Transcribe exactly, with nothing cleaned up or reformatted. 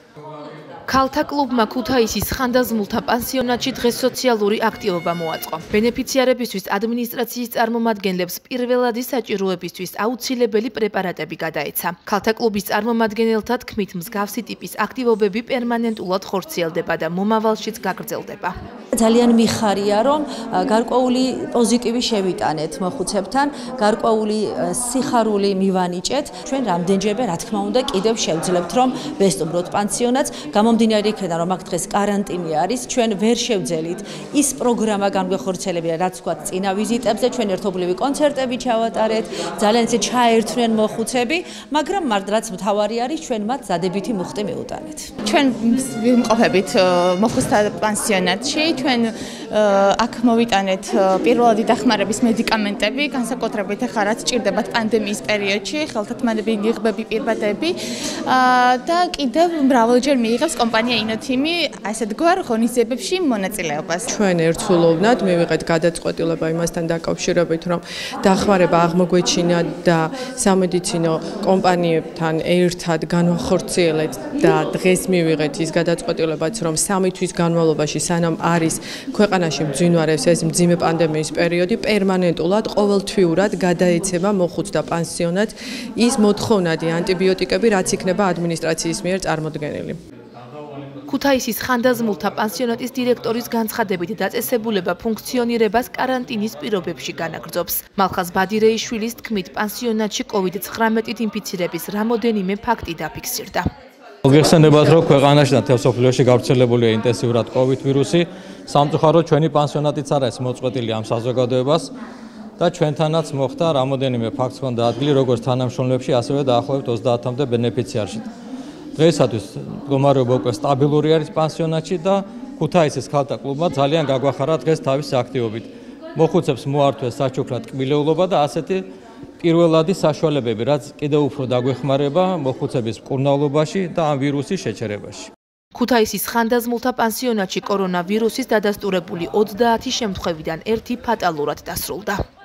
ქალთა კლუბმა ქუთაისის ხანდაზმულთა პანსიონატში დღეს სოციალური აქტივობა მოაწყო. ბენეფიციარებისთვის ადმინისტრაციის წარმომადგენლებს პირველადი საჭიროებისთვის აუცილებელი პრეპარატები გადაეცა. ქალთა კლუბის წარმომადგენელთა თქმით, მსგავსი ტიპის აქტივობები პერმანენტულად ხორციელდება და მომავალშიც გაგრძელდება. ძალიან მიხარია, რომ გარკვეული პოზიტივი შევიტანეთ მოხუცებთან, გარკვეული სიხარული მივანიჭეთ. ჩვენ რამდენჯერმე, რა თქმა უნდა, კიდევ შევძლებთ, რომ ვესტუმროთ პანსიონატს. გამომდინარე იქედან, რომ აქ დღეს კარანტინი არის, ჩვენ ვერ შევძელით ის პროგრამა განვეხორციელებია, რაც ვთქვათ, წინა ვიზიტებზე, ჩვენ ერთობლივი კონცერტები ჩავატარეთ, ძალიან ისე ჩაერთვნენ მოხუცები, მაგრამ რაც მთავარი არის, ჩვენ მათ დადებითი მუხტი მივუტანეთ. ჩვენ ვიმყოფებით მოხუცთა პანსიონატში, ჩვენ აქ მოვიტანეთ პირველადი დახმარების მედიკამენტები, განსაკუთრებით ახლა რაც ჭირდებათ პანდემიის პერიოდში, ხელთათმანები, ნიღბები, პირბადები და კიდევ მრავალჯერ მიიღებს კომპანია ინოთიმი ასეთ გვარ ღონისძიებებში მონაწილეობას. ჩვენ ერთსულოვნად მივიღეთ გადაწყვეტილება იმასთან დაკავშირებით, რომ დახმარება აღმოგვეჩინა და სამედიცინო კომპანიებთან ერთად განვახორციელეთ და დღეს მივიღეთ ის გადაწყვეტილებაც, რომ სამი თვის განმავლობაში სანამ არის ქვეყანაში მძინვარებს ეს მძიმე პანდემიის პერიოდი, პერმანენტულად ყოველთვიურად გადაეცემა მოხუცთა პანსიონატს ის მოთხოვნადი ანტიბიოტიკები, რაც იქნება ადმინისტრაციის მიერ წარმოდგენილი. ქუთაისის ხანდაზმულთა პანსიონატის დირექტორის განცხადებით დაწესებულება ფუნქციონირებას კარანტინის პირობებში განაგრძობს. მალხაზ ბადირეიშვილის თქმით, პანსიონატში კოვიდ ცხრამეტით ინფიცირების რამოდენიმე ფაქტი დაფიქსირდა. მოგეხსენებათ, რომ ქვეყანაში და მთელ მსოფლიოში გავრცელებულია ინტენსიურად კოვიდ ვირუსი, სამწუხაროდ ჩვენი პანსიონატიც არ არის მოწყვეტილი ამ საზოგადოებას და ჩვენთანაც მოხდა რამოდენიმე ფაქტს ჰქონდა ადგილი როგორც თანამშრომლებში, ასევე დაახლოებით ოცდაათამდე ბენეფიციარში. დღეისათვის მდგომარეობა უკვე სტაბილური არის პანსიონატში და ქუთაისის ქალთა კლუბმა ძალიან გაგვახარა დღეს თავისი აქტივობით. მოხუცებს მოართვეს საჩუქრად კბილეულობა და ასეთი პირველადი საშუალებები, რაც კიდევ უფრო დაგვეხმარება მოხუცების მკურნალობაში და ამ ვირუსის შეჩერებაში. ქუთაისის ხანდაზმულთა პანსიონატში კორონავირუსის დადასტურებული ოცდაათი შემთხვევიდან ერთი ფატალურად დასრულდა.